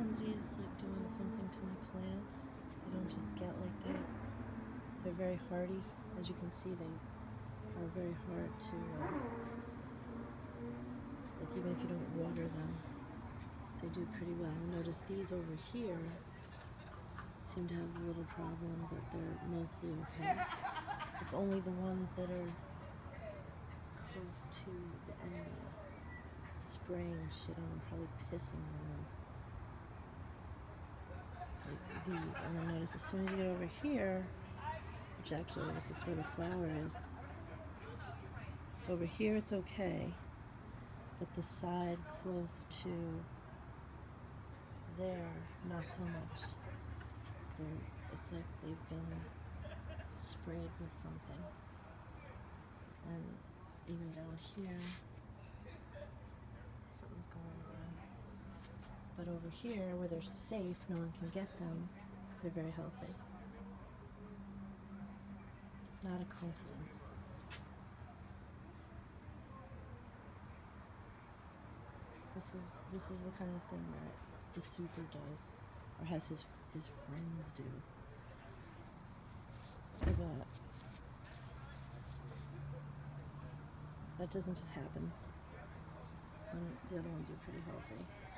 somebody's like doing something to my plants. They don't just get like that. They're very hardy. As you can see, they are very hard to, like even if you don't water them, they do pretty well. Notice these over here seem to have a little problem, but they're mostly okay. It's only the ones that are close to the enemy spraying shit on them, probably pissing on them. Like these. And then notice as soon as you get over here, which actually I guess that's where the flower is. Over here it's okay, but the side close to there, not so much. It's like they've been sprayed with something. And even down here, something's going on. But over here, where they're safe, no one can get them, they're very healthy. Not a coincidence. This is the kind of thing that the super does, or has his friends do. But that doesn't just happen. And the other ones are pretty healthy.